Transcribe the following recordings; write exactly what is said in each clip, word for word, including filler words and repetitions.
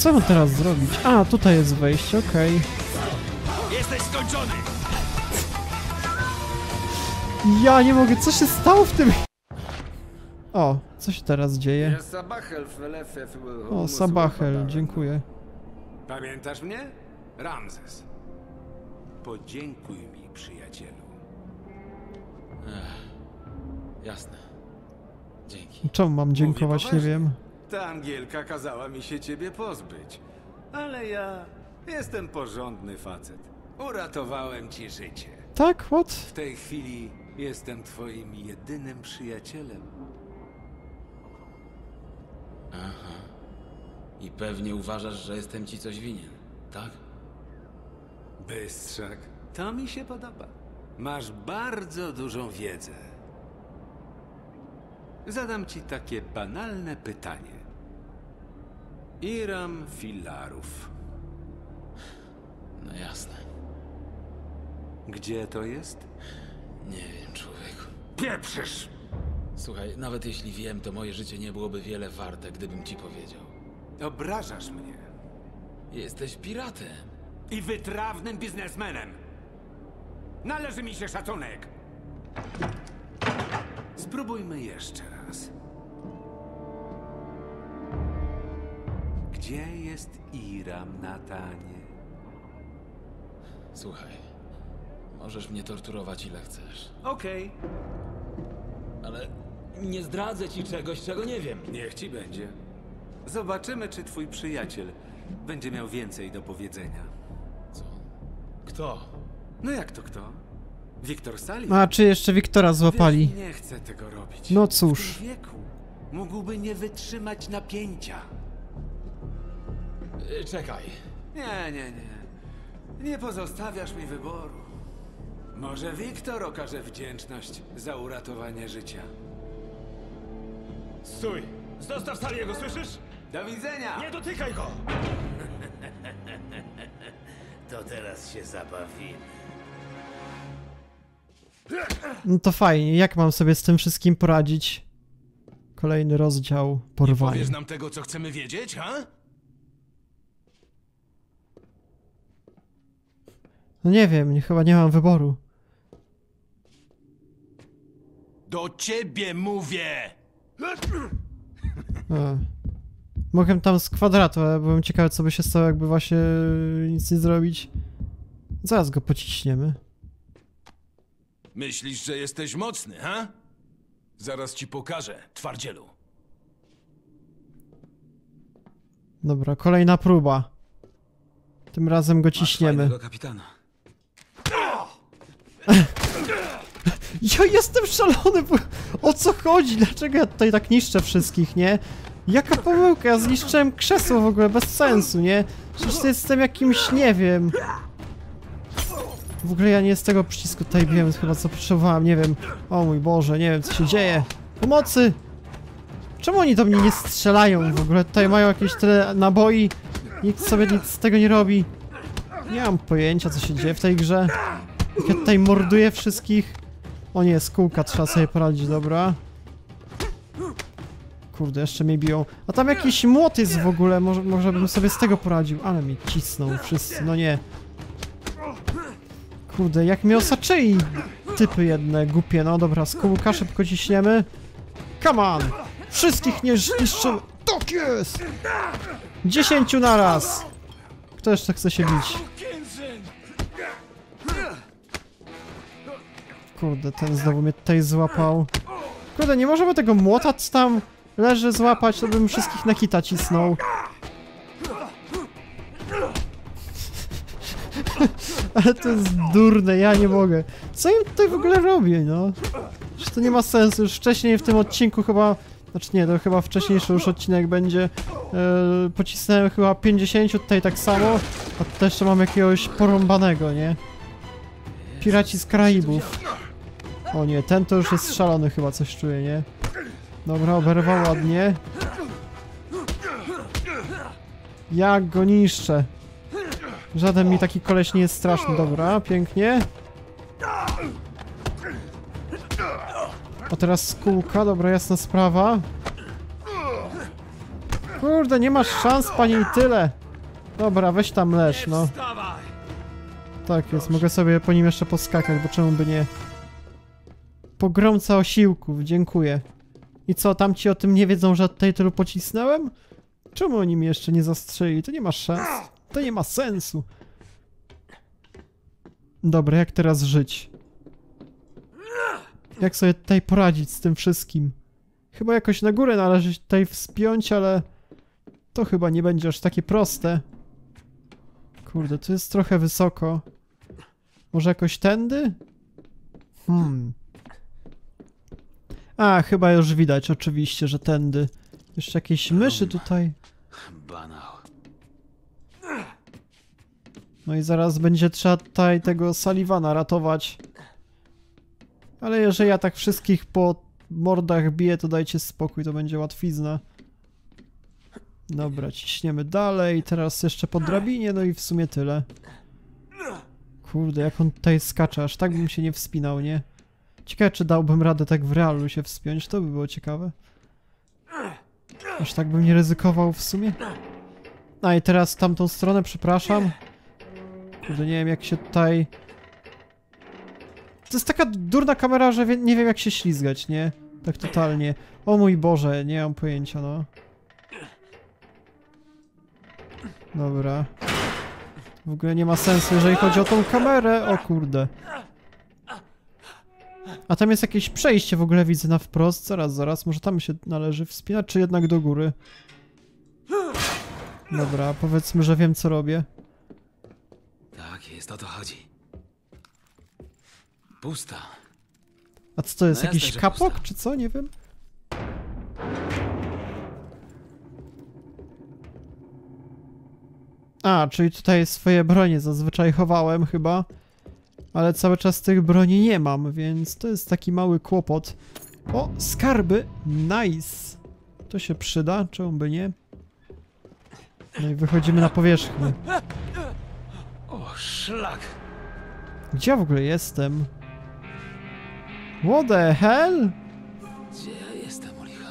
Co mam teraz zrobić? A, tutaj jest wejście, okej. Okay. Jesteś skończony! Ja nie mogę, co się stało w tym... O, co się teraz dzieje? O, Sabachel, dziękuję. Pamiętasz mnie? Ramzes. Podziękuj mi, przyjacielu. Ech, jasne. Dzięki. Czemu mam dziękować, nie wiem. Ta Angielka kazała mi się ciebie pozbyć. Ale ja jestem porządny facet. Uratowałem ci życie. Tak? What? W tej chwili jestem twoim jedynym przyjacielem. Aha. I pewnie uważasz, że jestem ci coś winien, tak? Bystrzak. To mi się podoba. Masz bardzo dużą wiedzę. Zadam ci takie banalne pytanie. Iram Filarów. No jasne. Gdzie to jest? Nie wiem, człowieku. Pieprzysz! Słuchaj, nawet jeśli wiem, to moje życie nie byłoby wiele warte, gdybym ci powiedział. Obrażasz mnie. Jesteś piratem. I wytrawnym biznesmenem. Należy mi się szacunek. Spróbujmy jeszcze raz. Gdzie jest Iram, Natanie? Słuchaj, możesz mnie torturować ile chcesz. Okej. Ale nie zdradzę ci czegoś, czego nie wiem. Niech ci będzie. Zobaczymy, czy twój przyjaciel będzie miał więcej do powiedzenia. Co? Kto? No jak to kto? Wiktor Sali? A, czy jeszcze Wiktora złapali? Wiesz, nie chcę tego robić. No cóż. W tym wieku mógłby nie wytrzymać napięcia. Yy, czekaj. Nie, nie, nie. Nie pozostawiasz mi wyboru. Może Wiktor okaże wdzięczność za uratowanie życia. Stój! Zostaw Saliego, słyszysz? Do widzenia! Nie dotykaj go! To teraz się zabawimy. No to fajnie, jak mam sobie z tym wszystkim poradzić? Kolejny rozdział, porwanie. Powiesz nam tego, co chcemy wiedzieć, ha? No nie wiem, nie, chyba nie mam wyboru. Do ciebie mówię! A. Mogłem tam z kwadratu, ale byłem ciekawy, co by się stało, jakby właśnie nic nie zrobić. Zaraz go pociśniemy. Myślisz, że jesteś mocny, ha? Zaraz ci pokażę, twardzielu. Dobra, kolejna próba. Tym razem go ciśniemy. Masz kapitana. Ja jestem szalony, bo... O co chodzi? Dlaczego ja tutaj tak niszczę wszystkich, nie? Jaka pomyłka? Ja zniszczyłem krzesło w ogóle, bez sensu, nie? Przecież to jestem jakimś, nie wiem... W ogóle ja nie z tego przycisku tutaj wiem, chyba co potrzebowałem, nie wiem. O mój Boże, nie wiem co się dzieje. Pomocy! Czemu oni do mnie nie strzelają w ogóle? Tutaj mają jakieś tyle naboi. Nikt sobie nic z tego nie robi. Nie mam pojęcia, co się dzieje w tej grze. Jak ja tutaj morduję wszystkich. O nie, z kółka trzeba sobie poradzić, dobra. Kurde, jeszcze mnie biją. A tam jakiś młot jest w ogóle, może, może bym sobie z tego poradził. Ale mnie cisną wszyscy, no nie. Kurde, jak mnie osaczyli typy jedne, głupie. No dobra, z kółka szybko ciśniemy. Come on! Wszystkich nie zniszczymy. Tak jest! Dziesięciu naraz! Kto jeszcze chce się bić? Kurde, ten znowu mnie tutaj złapał. Kurde, nie możemy tego młota, co tam leży, złapać, to bym wszystkich na hita cisnął. Ale to jest durne, ja nie mogę. Co im tutaj w ogóle robię, no? Że to nie ma sensu, już wcześniej w tym odcinku chyba... Znaczy nie, to chyba wcześniejszy już odcinek będzie. Yy, pocisnąłem chyba pięćdziesięciu, tutaj tak samo. A tutaj jeszcze mam jakiegoś porąbanego, nie? Piraci z Karaibów. O nie, ten to już jest szalony chyba, coś czuję, nie? Dobra, oberwał ładnie. Jak go niszczę. Żaden mi taki koleś nie jest straszny, dobra, pięknie. O, teraz z kółka, dobra, jasna sprawa. Kurde, nie masz szans, panie, i tyle. Dobra, weź tam leż, no. Tak jest, mogę sobie po nim jeszcze poskakać, bo czemu by nie. Pogromca osiłków, dziękuję. I co, tamci o tym nie wiedzą, że tutaj tylu pocisnąłem? Czemu oni mnie jeszcze nie zastrzeli? To nie ma szans. To nie ma sensu. Dobra, jak teraz żyć? Jak sobie tutaj poradzić z tym wszystkim? Chyba jakoś na górę należy się tutaj wspiąć, ale... To chyba nie będzie aż takie proste. Kurde, to jest trochę wysoko. Może jakoś tędy? Hmm... A, chyba już widać, oczywiście, że tędy. Jeszcze jakieś myszy tutaj. Banał. No i zaraz będzie trzeba tutaj tego Sullivana ratować. Ale jeżeli ja tak wszystkich po mordach biję, to dajcie spokój, to będzie łatwizna. Dobra, ciśniemy dalej. Teraz jeszcze po drabinie, no i w sumie tyle. Kurde, jak on tutaj skacze, aż tak bym się nie wspinał, nie? Ciekawe, czy dałbym radę tak w realu się wspiąć, to by było ciekawe. Aż tak bym nie ryzykował w sumie. A i teraz w tamtą stronę, przepraszam. Kurde, nie wiem jak się tutaj... To jest taka durna kamera, że wie, nie wiem jak się ślizgać, nie? Tak totalnie. O mój Boże, nie mam pojęcia, no. Dobra. W ogóle nie ma sensu, jeżeli chodzi o tą kamerę. O kurde. A tam jest jakieś przejście w ogóle, widzę na wprost. Zaraz, zaraz, może tam się należy wspinać, czy jednak do góry? Dobra, powiedzmy, że wiem co robię. Tak jest, o to chodzi. Pusta. A co to jest, No jasne, jakiś że kapok, pusta. czy co? Nie wiem. A, czyli tutaj swoje bronie zazwyczaj chowałem chyba. Ale cały czas tych broni nie mam, więc to jest taki mały kłopot. O, skarby! Nice! To się przyda, czemu by nie? No i wychodzimy na powierzchnię. O, szlak! Gdzie ja w ogóle jestem? What the hell? Gdzie ja jestem, Olicha?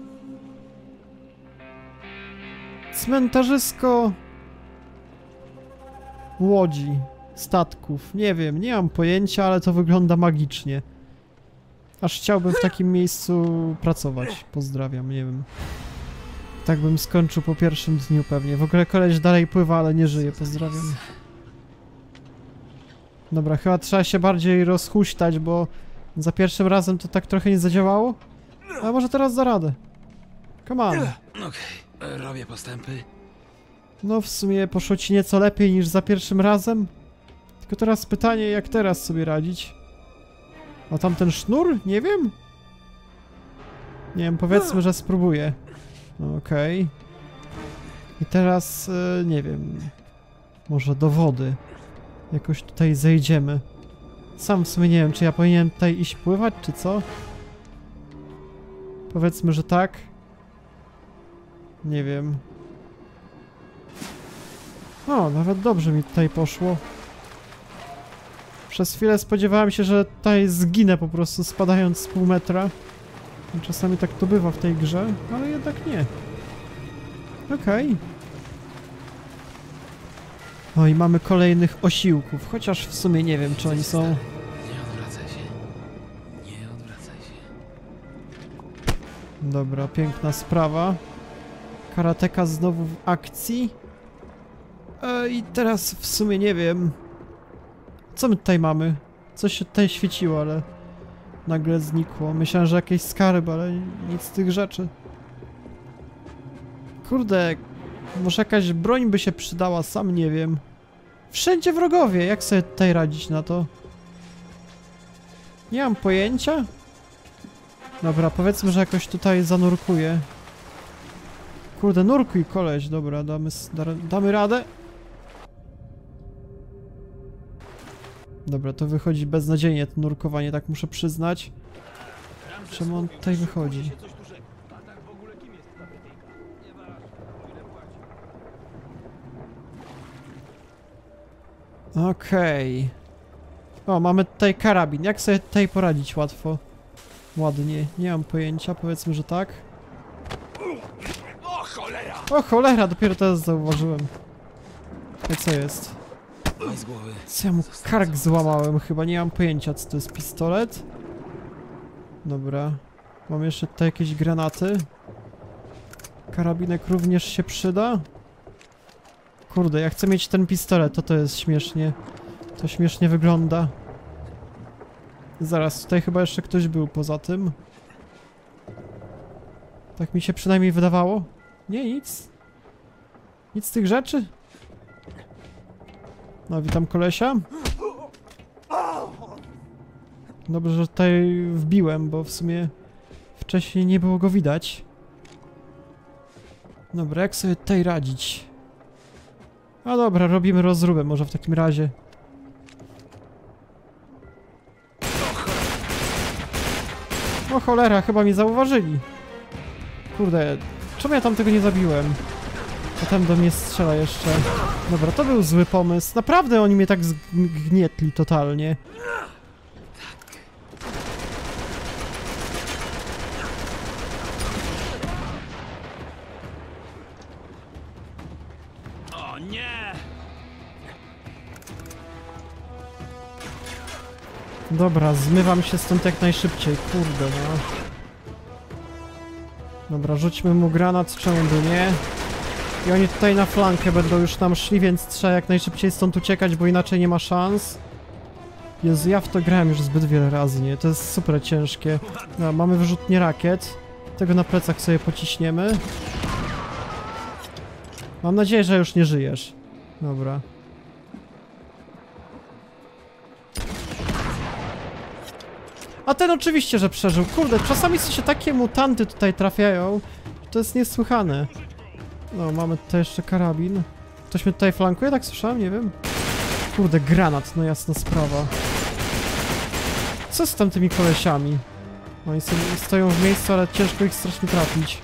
Cmentarzysko... łodzi, statków. Nie wiem, nie mam pojęcia, ale to wygląda magicznie. Aż chciałbym w takim miejscu pracować. Pozdrawiam, nie wiem. Tak bym skończył po pierwszym dniu pewnie. W ogóle koleś dalej pływa, ale nie żyje. Pozdrawiam. Dobra, chyba trzeba się bardziej rozhuśtać, bo za pierwszym razem to tak trochę nie zadziałało. A może teraz da radę. Come on. Okej, robię postępy. No w sumie poszło ci nieco lepiej niż za pierwszym razem. Tylko teraz pytanie, jak teraz sobie radzić? A tamten sznur? Nie wiem. Nie wiem, powiedzmy, że spróbuję. Okej. Okay. I teraz, yy, nie wiem, może do wody. Jakoś tutaj zejdziemy. Sam w sumie nie wiem, czy ja powinienem tutaj iść pływać, czy co? Powiedzmy, że tak. Nie wiem. O, nawet dobrze mi tutaj poszło. Przez chwilę spodziewałem się, że tutaj zginę po prostu spadając z pół metra. Czasami tak to bywa w tej grze, ale jednak nie. Okej. Okay. No i mamy kolejnych osiłków, chociaż w sumie nie wiem, czy oni są... Nie odwracaj się. Nie odwracaj się. Dobra, piękna sprawa. Karateka znowu w akcji. E, I teraz w sumie nie wiem... Co my tutaj mamy? Coś się tutaj świeciło, ale... nagle znikło. Myślałem, że jakieś skarby, ale nic z tych rzeczy. Kurde, może jakaś broń by się przydała, sam nie wiem. Wszędzie wrogowie, jak sobie tutaj radzić na to? Nie mam pojęcia. Dobra, powiedzmy, że jakoś tutaj zanurkuję. Kurde, nurkuj koleś, dobra, damy, damy radę. Dobra, to wychodzi beznadziejnie to nurkowanie, tak muszę przyznać. Czemu on tutaj wychodzi? Okej. Okay. O, mamy tutaj karabin. Jak sobie tutaj poradzić łatwo? Ładnie. Nie mam pojęcia, powiedzmy, że tak. O cholera! O cholera, dopiero teraz zauważyłem. I co jest? Daj z głowy. Co ja mu kark złamałem? Chyba nie mam pojęcia, co to jest pistolet. Dobra. Mam jeszcze tutaj jakieś granaty. Karabinek również się przyda. Kurde, ja chcę mieć ten pistolet, to to jest śmiesznie. To śmiesznie wygląda. Zaraz, tutaj chyba jeszcze ktoś był poza tym. Tak mi się przynajmniej wydawało. Nie, nic. Nic z tych rzeczy. No, witam kolesia. Dobrze, że tutaj wbiłem, bo w sumie wcześniej nie było go widać. Dobra, jak sobie tutaj radzić? A dobra, robimy rozróbę może w takim razie. O cholera, chyba mnie zauważyli. Kurde, czemu ja tam tego nie zabiłem? A tam do mnie strzela jeszcze. Dobra, to był zły pomysł. Naprawdę oni mnie tak zgnietli totalnie. O nie! Dobra, zmywam się stąd jak najszybciej, kurde no. Dobra, rzućmy mu granat, czemu by nie? I oni tutaj na flankę będą już nam szli, więc trzeba jak najszybciej stąd uciekać, bo inaczej nie ma szans. Jezu, ja w to grałem już zbyt wiele razy, nie? To jest super ciężkie. No, mamy wyrzutnię rakiet. Tego na plecach sobie pociśniemy. Mam nadzieję, że już nie żyjesz. Dobra. A ten oczywiście, że przeżył. Kurde, czasami się takie mutanty tutaj trafiają. To jest niesłychane. No, mamy tutaj jeszcze karabin. Ktoś mnie tutaj flankuje? Tak słyszałem? Nie wiem. Kurde, granat, no jasna sprawa. Co z tamtymi kolesiami? Oni sobie stoją w miejscu, ale ciężko ich strasznie trafić.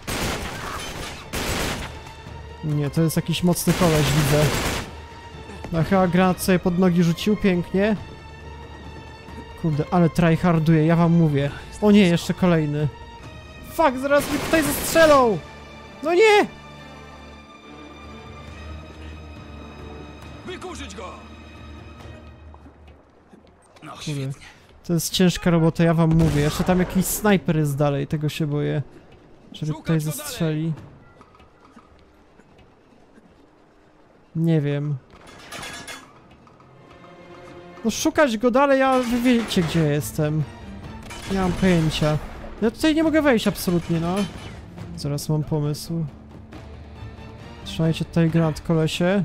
Nie, to jest jakiś mocny koleś, widzę. No, chyba granat sobie pod nogi rzucił, pięknie. Kurde, ale tryharduje, ja wam mówię. O nie, jeszcze kolejny. Fuck, zaraz mi tutaj zastrzelą! No nie! Wykurzyć go! No Kurde. świetnie. To jest ciężka robota, ja wam mówię. Jeszcze tam jakiś snajper jest dalej, tego się boję. Żeby tutaj zastrzeli. Nie wiem. No szukać go dalej, a wy wiecie gdzie jestem. Nie mam pojęcia. Ja tutaj nie mogę wejść absolutnie, no. Zaraz mam pomysł. Trzymajcie tutaj granat, kolesie.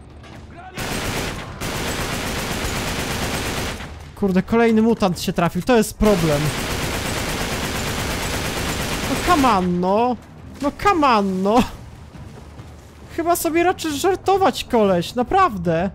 Kurde, kolejny mutant się trafił, to jest problem. No come on, no. No come on, no. Chyba sobie raczysz żartować, koleś, naprawdę.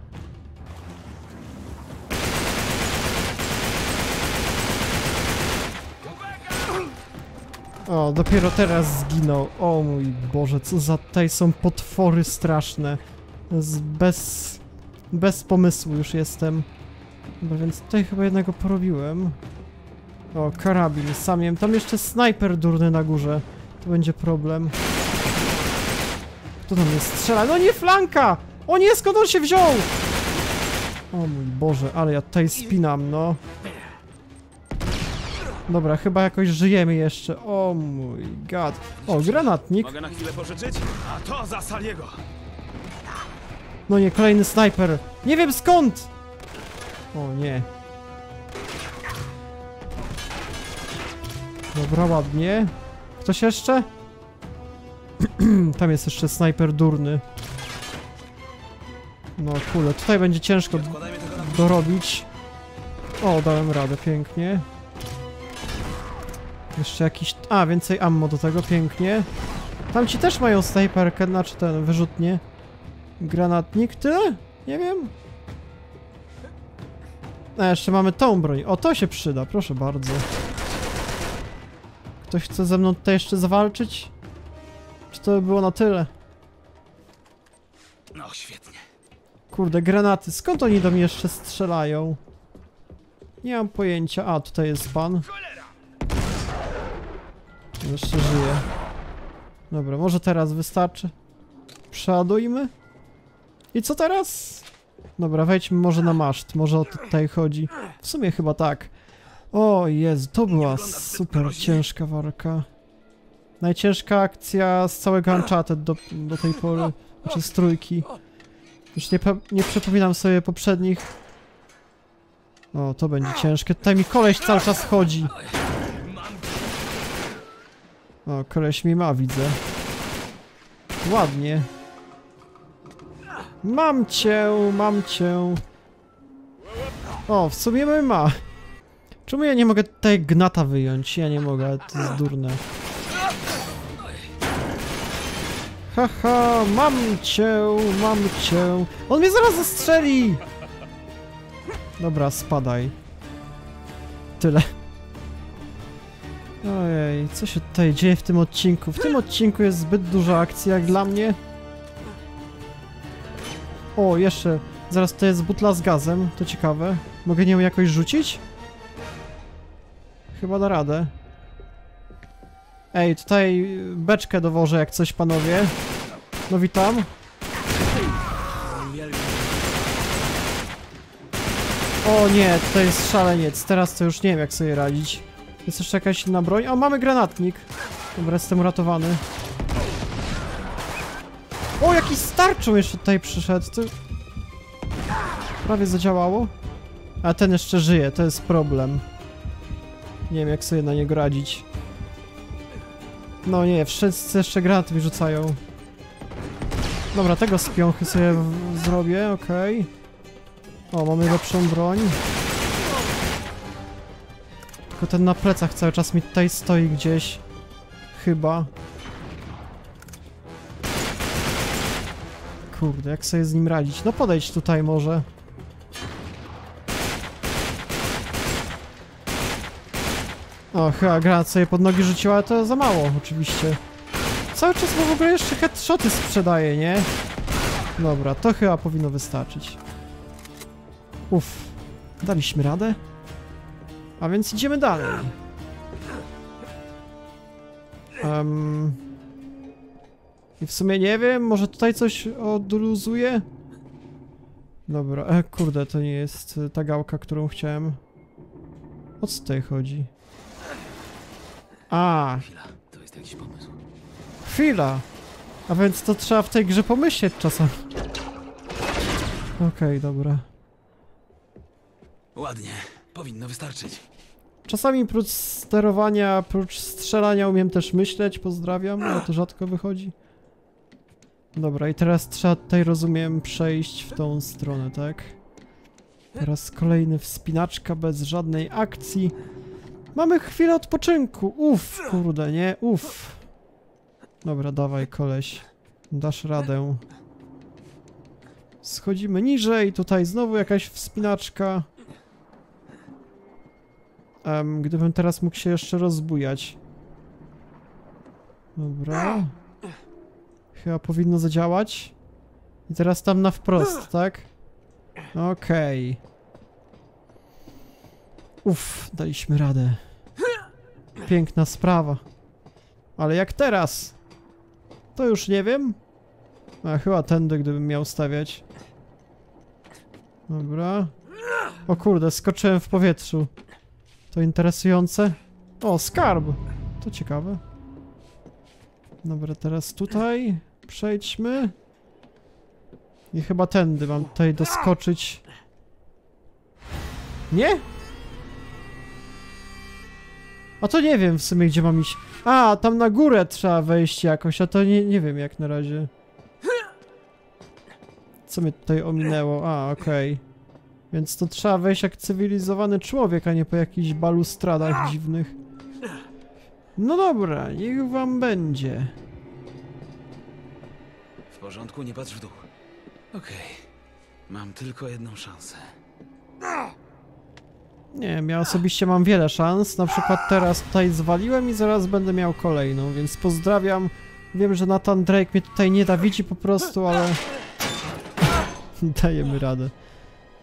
O, dopiero teraz zginął. O mój Boże, co za tutaj są potwory straszne. Z bez... bez pomysłu już jestem. Dobra, więc tutaj chyba jednego porobiłem. O, karabin, sam jem. Tam jeszcze snajper durny na górze. To będzie problem. Kto tam jest? Strzela? No nie, flanka! O nie, skąd on się wziął? O mój Boże, ale ja tutaj spinam, no. Dobra, chyba jakoś żyjemy jeszcze. O mój god. O, granatnik. Mogę na chwilę pożyczyć? A to za Saliego! No nie, kolejny snajper. Nie wiem skąd! O nie. Dobra, ładnie. Ktoś jeszcze? Tam jest jeszcze snajper durny. No kurde, tutaj będzie ciężko dorobić. O, dałem radę, pięknie. Jeszcze jakiś... A, więcej ammo do tego, pięknie. Tam ci też mają snajperkę, znaczy ten, wyrzutnie. Granatnik, tyle? Nie wiem. A, jeszcze mamy tą broń. O, to się przyda, proszę bardzo. Ktoś chce ze mną tutaj jeszcze zawalczyć? Czy to by było na tyle? No świetnie. Kurde, granaty. Skąd oni do mnie jeszcze strzelają? Nie mam pojęcia. A, tutaj jest pan. Jeszcze żyje. Dobra, może teraz wystarczy. Przeładujmy. I co teraz? Dobra, wejdźmy może na maszt, może o to tutaj chodzi. W sumie chyba tak. O Jezu, to była super ciężka walka. Najcięższa akcja z całego Uncharted do, do tej pory. Znaczy z trójki. Już nie, nie przypominam sobie poprzednich. O, to będzie ciężkie. Tutaj mi koleś cały czas chodzi. O, koleś mi ma, widzę. Ładnie. Mam cię, mam cię. O, w sumie my ma. Czemu ja nie mogę tutaj gnata wyjąć? Ja nie mogę, to jest durne. Haha, mam cię, mam cię. On mnie zaraz zastrzeli! Dobra, spadaj. Tyle. Ojej, co się tutaj dzieje w tym odcinku? W tym odcinku jest zbyt dużo akcji jak dla mnie. O, jeszcze. Zaraz to jest butla z gazem, to ciekawe. Mogę nią jakoś rzucić? Chyba da radę. Ej, tutaj beczkę dowożę jak coś, panowie. No witam. O nie, to jest szaleniec. Teraz to już nie wiem jak sobie radzić. Jest jeszcze jakaś inna broń? O, mamy granatnik. Dobra, jestem uratowany. O, jakiś starczą jeszcze tutaj przyszedł. To... Prawie zadziałało. A ten jeszcze żyje, to jest problem. Nie wiem jak sobie na niego radzić. No nie, wszyscy jeszcze granaty mi rzucają. Dobra, tego z piąchy sobie w zrobię, okej. Okay. O, mamy lepszą broń. Tylko ten na plecach cały czas mi tutaj stoi gdzieś. Chyba. Kurde, jak sobie z nim radzić? No podejdź tutaj może. O, chyba granat sobie pod nogi rzuciła, ale to za mało, oczywiście. Cały czas mu w ogóle jeszcze headshoty sprzedaje, nie? Dobra, to chyba powinno wystarczyć. Uff, daliśmy radę? A więc idziemy dalej. Um, I w sumie nie wiem, może tutaj coś odluzuje? Dobra, e, kurde, to nie jest ta gałka, którą chciałem. O co tutaj chodzi? A, Chwila, to jest jakiś pomysł. chwila! A więc to trzeba w tej grze pomyśleć czasem. Okej, okay, dobra. Ładnie, powinno wystarczyć. Czasami prócz sterowania, prócz strzelania umiem też myśleć, pozdrawiam, ale to rzadko wychodzi. Dobra, i teraz trzeba tutaj, rozumiem, przejść w tą stronę, tak? Teraz kolejny wspinaczka bez żadnej akcji. Mamy chwilę odpoczynku. Uff, kurde, nie? Uff. Dobra, dawaj, koleś. Dasz radę. Schodzimy niżej. Tutaj znowu jakaś wspinaczka. Um, gdybym teraz mógł się jeszcze rozbujać. Dobra. Chyba powinno zadziałać. I teraz tam na wprost, tak? Okej. Okay. Uff, daliśmy radę. Piękna sprawa. Ale jak teraz? To już nie wiem. A chyba tędy, gdybym miał stawiać. Dobra. O kurde, skoczyłem w powietrzu. To interesujące. O, skarb. To ciekawe. Dobra, teraz tutaj przejdźmy. I chyba tędy mam tutaj doskoczyć. Nie? A to nie wiem w sumie, gdzie mam iść. A, tam na górę trzeba wejść jakoś, a to nie, nie wiem jak na razie. Co mnie tutaj ominęło? A, okej. Okay. Więc to trzeba wejść jak cywilizowany człowiek, a nie po jakichś balustradach dziwnych. No dobra, niech wam będzie. W porządku, nie patrz w dół. Okej. Okay. Mam tylko jedną szansę. Nie wiem, ja osobiście mam wiele szans. Na przykład teraz tutaj zwaliłem i zaraz będę miał kolejną, więc pozdrawiam. Wiem, że Nathan Drake mnie tutaj nie dawidzi po prostu, ale... dajemy radę.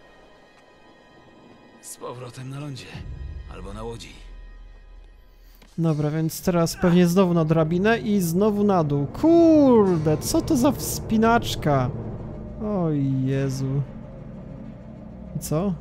Z powrotem na lądzie. Albo na łodzi. Dobra, więc teraz pewnie znowu na drabinę i znowu na dół. Kurde, co to za wspinaczka? Oj Jezu. I co?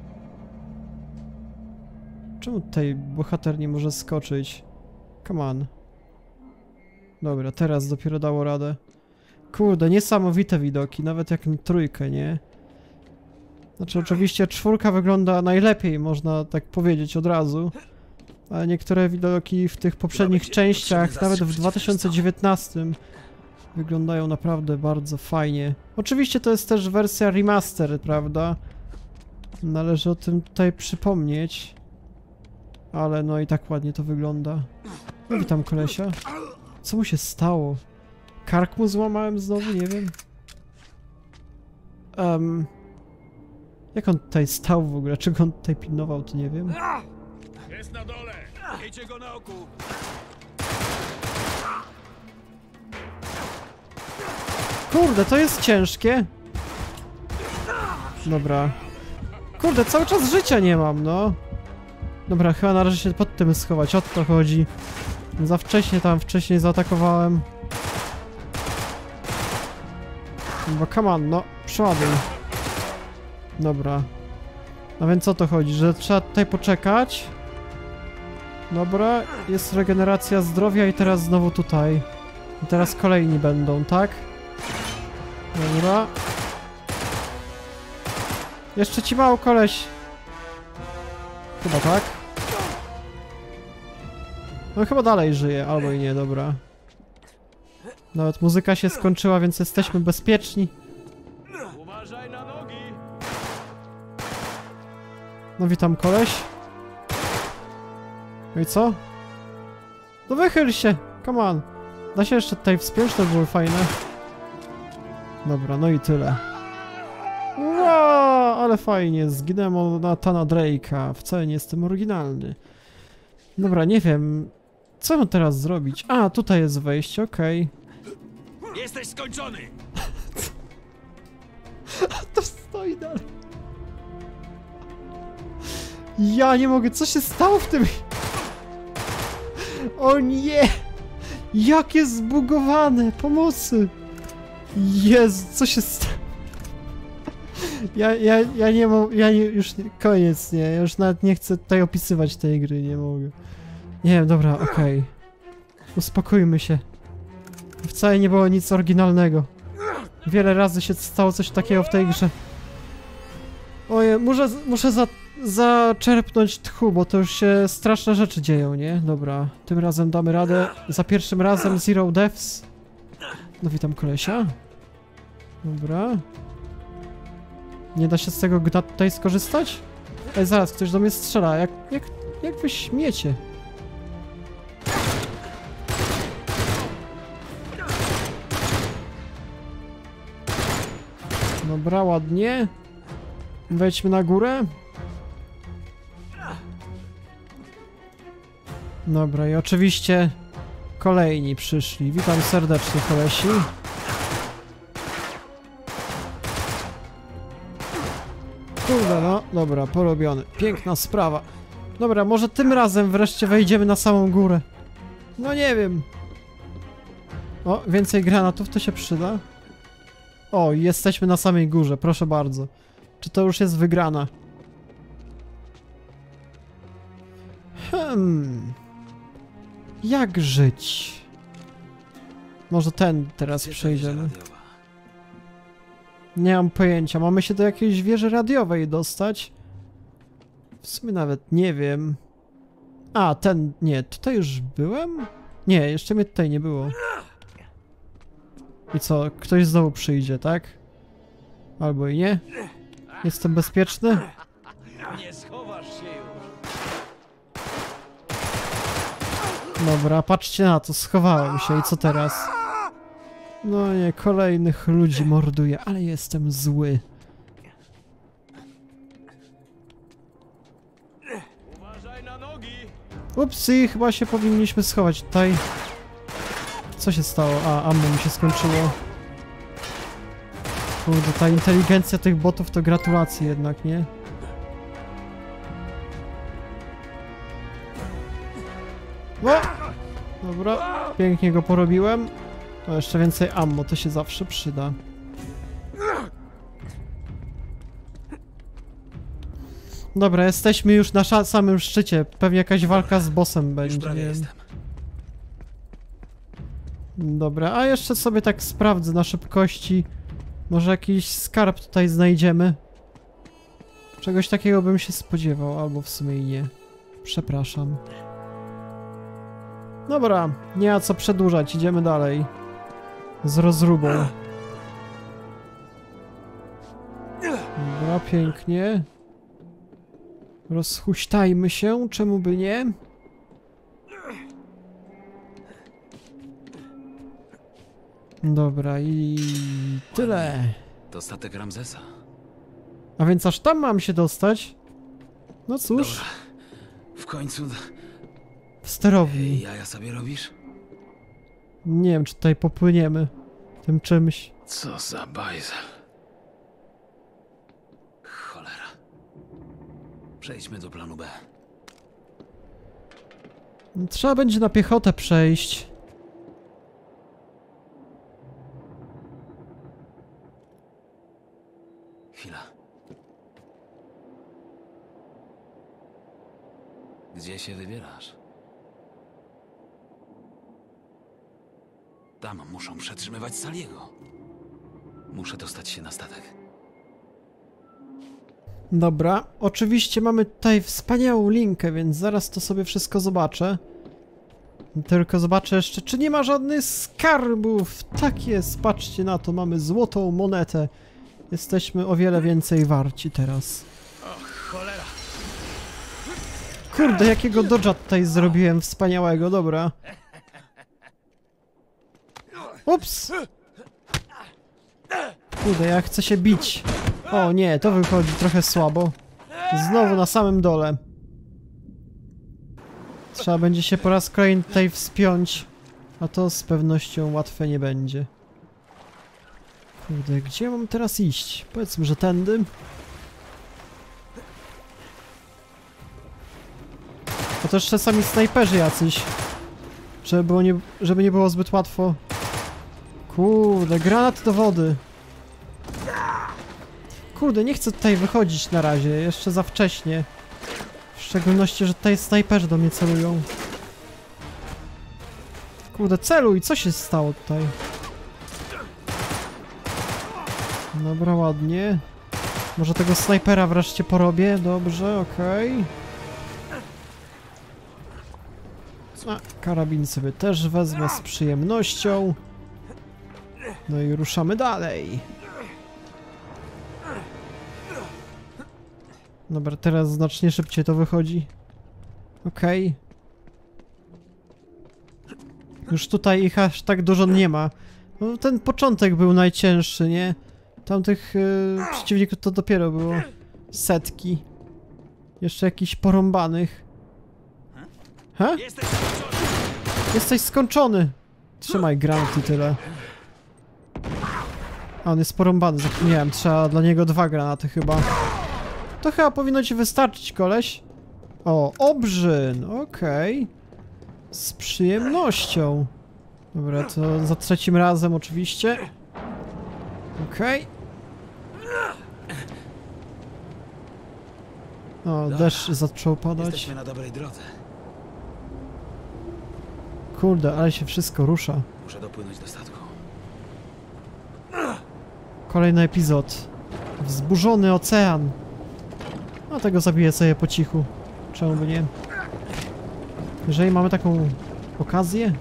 Czemu tutaj bohater nie może skoczyć? Come on. Dobra, teraz dopiero dało radę. Kurde, niesamowite widoki, nawet jak na trójkę, nie? Znaczy oczywiście czwórka wygląda najlepiej, można tak powiedzieć od razu. Ale niektóre widoki w tych poprzednich częściach, nawet w dwa tysiące dziewiętnastym, wyglądają naprawdę bardzo fajnie. Oczywiście to jest też wersja remaster, prawda? Należy o tym tutaj przypomnieć. Ale no i tak ładnie to wygląda. No witam kolesia. Co mu się stało? Kark mu złamałem znowu? Nie wiem. Um, jak on tutaj stał w ogóle? Czego on tutaj pilnował, to nie wiem. Jest na dole! Miejcie go na oku! Kurde, to jest ciężkie. Dobra. Kurde, cały czas życia nie mam, no. Dobra, chyba należy się pod tym schować, o to chodzi. Za wcześnie tam, wcześniej zaatakowałem. Bo come on, no, przeładuj. Dobra. No więc o to chodzi, że trzeba tutaj poczekać. Dobra, jest regeneracja zdrowia i teraz znowu tutaj. I teraz kolejni będą, tak? Dobra. Jeszcze ci mało, koleś. Chyba tak. No chyba dalej żyje, albo i nie, dobra. Nawet muzyka się skończyła, więc jesteśmy bezpieczni. Uważaj na nogi! No witam, koleś. No i co? No wychyl się, come on. Da się jeszcze tutaj wspiąć, to było fajne. Dobra, no i tyle. Wow, ale fajnie, zginąłem od Nathana Drake'a. Wcale nie jestem oryginalny. Dobra, nie wiem. Co mam teraz zrobić? A, tutaj jest wejście, okej. Okay. Jesteś skończony! To stoi dalej. Ja nie mogę, co się stało w tym? O nie! Jakie zbugowane! Pomocy! Jezu, co się stało? Ja, ja, ja nie mam, ja nie, już nie, koniec, nie, ja już nawet nie chcę tutaj opisywać tej gry, nie mogę. Nie wiem, dobra, okej. Okay. Uspokójmy się. Wcale nie było nic oryginalnego. Wiele razy się stało coś takiego w tej grze. Oje, muszę, muszę za, zaczerpnąć tchu, bo to już się straszne rzeczy dzieją, nie? Dobra, tym razem damy radę. Za pierwszym razem zero deaths. No witam kolesia. Dobra. Nie da się z tego gna tutaj skorzystać? Ej, zaraz, ktoś do mnie strzela. Jak, jak, jak wy śmiecie? Dobra, ładnie. Wejdźmy na górę. Dobra, i oczywiście kolejni przyszli. Witam serdecznie, kolesi. Kurde, no, dobra, porobiony. Piękna sprawa. Dobra, może tym razem wreszcie wejdziemy na samą górę. No nie wiem. O, więcej granatów to się przyda. O, jesteśmy na samej górze, proszę bardzo. Czy to już jest wygrana? Hmm. Jak żyć? Może ten teraz przejdziemy. Nie mam pojęcia. Mamy się do jakiejś wieży radiowej dostać? W sumie nawet nie wiem. A, ten... Nie, tutaj już byłem? Nie, jeszcze mnie tutaj nie było. I co? Ktoś znowu przyjdzie, tak? Albo i nie? Jestem bezpieczny? Nie schowasz się już! Dobra, patrzcie na to, schowałem się i co teraz? No nie, kolejnych ludzi morduję, ale jestem zły. Uważaj na nogi! Upsi, chyba się powinniśmy schować tutaj. Co się stało? A, ammo mi się skończyło. Kurde, ta inteligencja tych botów to gratulacje jednak, nie? O! Dobra, pięknie go porobiłem. O, jeszcze więcej ammo, to się zawsze przyda. Dobra, jesteśmy już na samym szczycie. Pewnie jakaś walka z bossem będzie. Już prawie jestem. Dobra, a jeszcze sobie tak sprawdzę na szybkości. Może jakiś skarb tutaj znajdziemy. Czegoś takiego bym się spodziewał, albo w sumie i nie. Przepraszam. Dobra, nie ma co przedłużać, idziemy dalej. Z rozróbą. Dobra, pięknie. Rozhuśtajmy się, czemu by nie? Dobra, i tyle. To statek Ramzesa. A więc aż tam mam się dostać? No cóż. Dobra. W końcu... W sterowni. Jaja sobie robisz? Nie wiem, czy tutaj popłyniemy tym czymś. Co za bajzel. Cholera. Przejdźmy do planu B. Trzeba będzie na piechotę przejść. Chwila. Gdzie się wybierasz? Tam muszą przetrzymywać Saliego. Muszę dostać się na statek. Dobra, oczywiście mamy tutaj wspaniałą linkę, więc zaraz to sobie wszystko zobaczę. Tylko zobaczę jeszcze, czy nie ma żadnych skarbów. Tak jest, patrzcie na to, mamy złotą monetę. Jesteśmy o wiele więcej warci teraz. Och, cholera! Kurde, jakiego dodge'a tutaj zrobiłem wspaniałego, dobra. Ups! Kurde, ja chcę się bić. O nie, to wychodzi trochę słabo. Znowu na samym dole. Trzeba będzie się po raz kolejny tutaj wspiąć. A to z pewnością łatwe nie będzie. Kurde, gdzie mam teraz iść? Powiedzmy, że tędy. A to jeszcze sami snajperzy jacyś. Żeby, było nie, żeby nie było zbyt łatwo. Kurde, granat do wody. Kurde, nie chcę tutaj wychodzić na razie, jeszcze za wcześnie. W szczególności, że tutaj snajperzy do mnie celują. Kurde, celuj, co się stało tutaj? Dobra, ładnie. Może tego snajpera wreszcie porobię? Dobrze, okej. Okay. A, karabin sobie też wezmę z przyjemnością. No i ruszamy dalej. Dobra, teraz znacznie szybciej to wychodzi. Okej. Okay. Już tutaj ich aż tak dużo nie ma. No, ten początek był najcięższy, nie? Tamtych yy, przeciwników to dopiero było setki. Jeszcze jakichś porąbanych. Ha? Jesteś skończony! Trzymaj granat i tyle. A on jest porąbany, zapomniałem. Trzeba dla niego dwa granaty chyba. To chyba powinno ci wystarczyć, koleś. O, obrzyn, okej. Okay. Z przyjemnością. Dobra, to za trzecim razem oczywiście. Okej. Okay. O, deszcz zaczął padać. Jesteśmy na dobrej drodze. Kurde, ale się wszystko rusza. Muszę dopłynąć do statku. Kolejny epizod. Wzburzony ocean. A tego zabiję sobie po cichu. Czemu by nie? Jeżeli mamy taką okazję.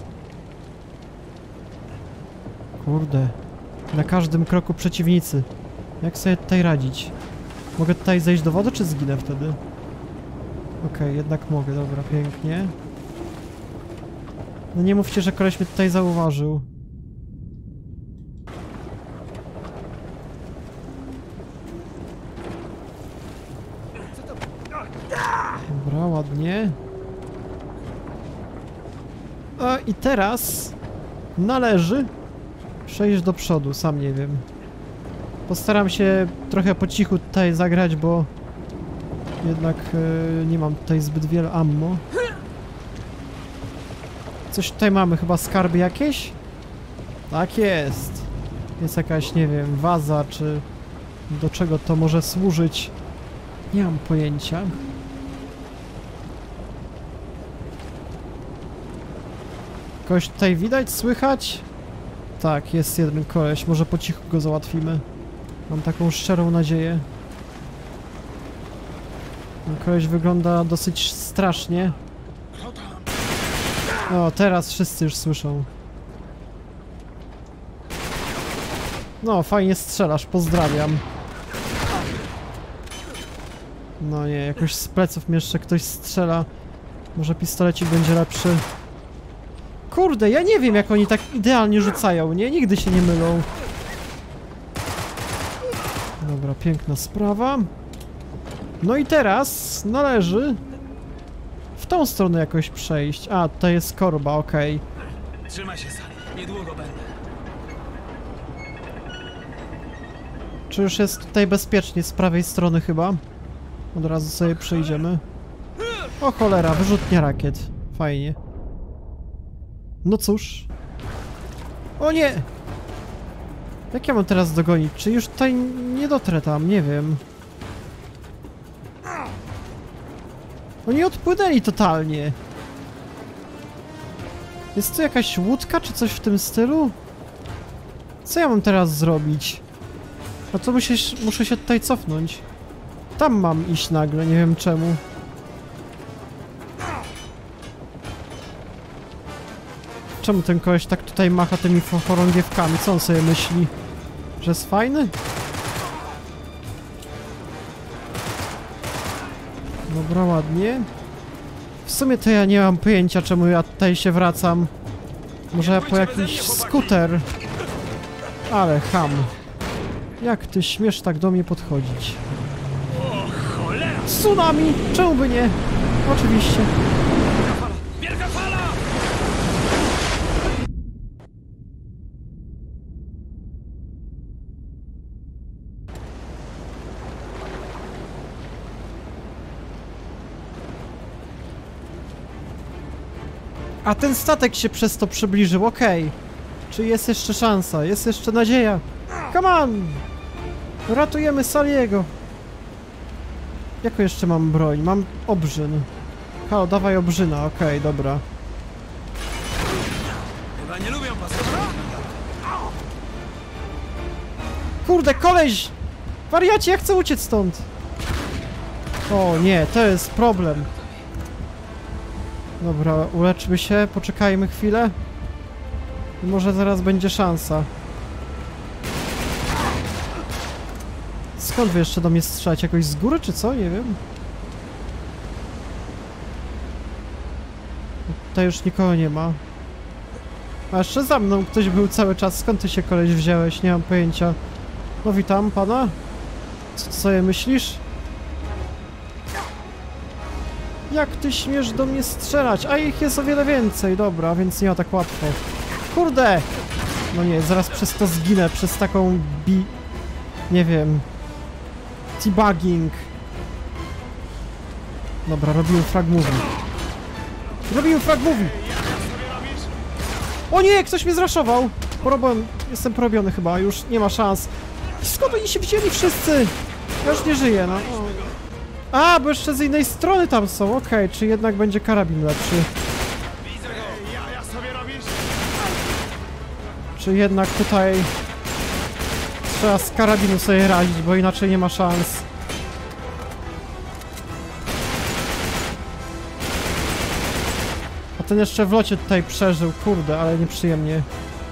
Kurde. Na każdym kroku przeciwnicy. Jak sobie tutaj radzić? Mogę tutaj zejść do wody, czy zginę wtedy? Okej, okay, jednak mogę, dobra, pięknie. No nie mówcie, że koleś mnie tutaj zauważył. Dobra, ładnie. A i teraz należy przejść do przodu, sam nie wiem. Postaram się trochę po cichu tutaj zagrać, bo jednak yy, nie mam tutaj zbyt wiele ammo. Coś tutaj mamy, chyba skarby jakieś? Tak jest. Jest jakaś, nie wiem, waza, czy do czego to może służyć. Nie mam pojęcia. Kogoś tutaj widać, słychać? Tak, jest jeden koleś, może po cichu go załatwimy. Mam taką szczerą nadzieję. Ten koleś wygląda dosyć strasznie. O, teraz wszyscy już słyszą. No, fajnie strzelasz, pozdrawiam. No nie, jakoś z pleców mnie jeszcze ktoś strzela. Może pistolecik będzie lepszy. Kurde, ja nie wiem, jak oni tak idealnie rzucają, nie? Nigdy się nie mylą. Dobra, piękna sprawa. No i teraz należy w tą stronę jakoś przejść. A, tutaj jest korba, okej. Okay. Trzymaj się, Sally. Niedługo będę. Czy już jest tutaj bezpiecznie z prawej strony chyba? Od razu sobie przejdziemy. O cholera, wyrzutnia rakiet. Fajnie. No cóż. O nie! Jak ja mam teraz dogonić? Czy już tutaj nie dotrę tam? Nie wiem. Oni odpłynęli totalnie. Jest tu jakaś łódka, czy coś w tym stylu? Co ja mam teraz zrobić? No to muszę, muszę się tutaj cofnąć. Tam mam iść nagle, nie wiem czemu. Czemu ten koleś tak tutaj macha tymi chorągiewkami? Co on sobie myśli? Że jest fajny? Dobra, ładnie. W sumie to ja nie mam pojęcia, czemu ja tutaj się wracam. Może ja po jakiś skuter. Ale ham. Jak ty śmiesz tak do mnie podchodzić? Tsunami! Czemu by nie? Oczywiście. Wielka fala! A ten statek się przez to przybliżył, okej. Okay. Czy jest jeszcze szansa? Jest jeszcze nadzieja? Come on! Ratujemy Saliego. Jaką jeszcze mam broń? Mam obrzyn. Halo, dawaj obrzyna, okej, okay, dobra. Chyba nie lubią pasażerów. Kurde, koleś! Wariacie, ja chcę uciec stąd! O nie, to jest problem. Dobra, uleczmy się, poczekajmy chwilę. I może zaraz będzie szansa. Skąd wy jeszcze do mnie strzelać? Jakoś z góry czy co? Nie wiem. Tutaj już nikogo nie ma. A jeszcze za mną ktoś był cały czas. Skąd ty się koleś wziąłeś? Nie mam pojęcia. No witam pana. Co sobie myślisz? Jak ty śmiesz do mnie strzelać? A ich jest o wiele więcej. Dobra, więc nie ma tak łatwo. Kurde! No nie, zaraz przez to zginę. Przez taką bi... Nie wiem... Debugging. Dobra, robimy frag movie. Robimy frag movie! O nie, ktoś mnie zraszował! Porobiłem, jestem porobiony chyba, już nie ma szans. Skąd oni się wzięli wszyscy? Ja już nie żyję, no. A, bo jeszcze z innej strony tam są, okej, okay, czy jednak będzie karabin lepszy? Czy jednak tutaj trzeba z karabinu sobie radzić, bo inaczej nie ma szans. A ten jeszcze w locie tutaj przeżył, kurde, ale nieprzyjemnie.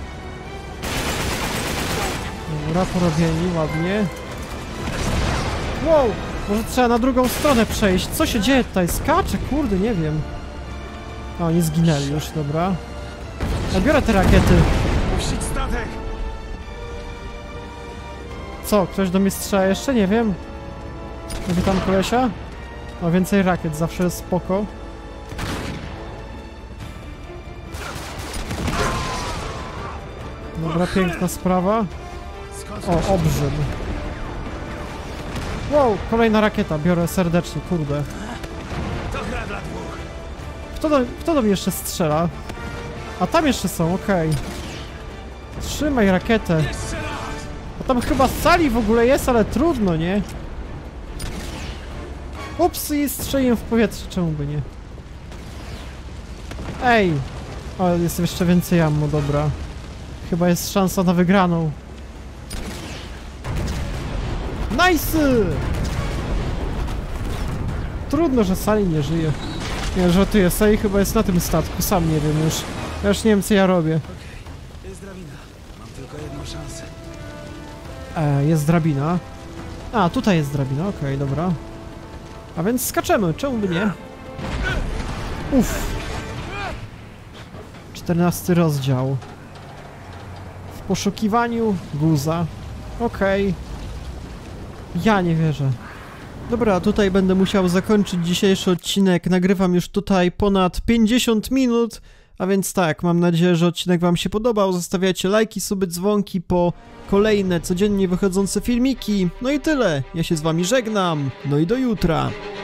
Dobra, porobieni, ładnie. Wow! Może trzeba na drugą stronę przejść. Co się dzieje tutaj? Skacze, kurde, nie wiem. A, oni zginęli już, dobra. Ja biorę te rakiety. Puścić statek! Co? Ktoś do mnie strzela jeszcze? Nie wiem. Witam kolesia. O, więcej rakiet, zawsze jest spoko. Dobra, piękna sprawa. O, obrzyd. Wow, kolejna rakieta, biorę serdecznie, kurde. To gra dla dwóch. Kto do, kto do mnie jeszcze strzela? A tam jeszcze są, okej. Trzymaj rakietę. A tam chyba sali w ogóle jest, ale trudno, nie? Ups, i strzeliłem w powietrze, czemu by nie? Ej! O, jest jeszcze więcej ammo, dobra. Chyba jest szansa na wygraną. Nice! Trudno, że Sally nie żyje. Nie, żartuję, Sally chyba jest na tym statku, sam nie wiem już. Ja już nie wiem, co ja robię. Okej, jest drabina. Mam tylko jedną szansę. E, jest drabina. A, tutaj jest drabina, okej, okay, dobra. A więc skaczemy, czemu by nie? Uff. czternasty rozdział. W poszukiwaniu guza. Okej. Okay. Ja nie wierzę. Dobra, tutaj będę musiał zakończyć dzisiejszy odcinek. Nagrywam już tutaj ponad pięćdziesiąt minut. A więc tak, mam nadzieję, że odcinek wam się podobał. Zostawiajcie lajki, suby, dzwonki po kolejne codziennie wychodzące filmiki. No i tyle. Ja się z wami żegnam. No i do jutra.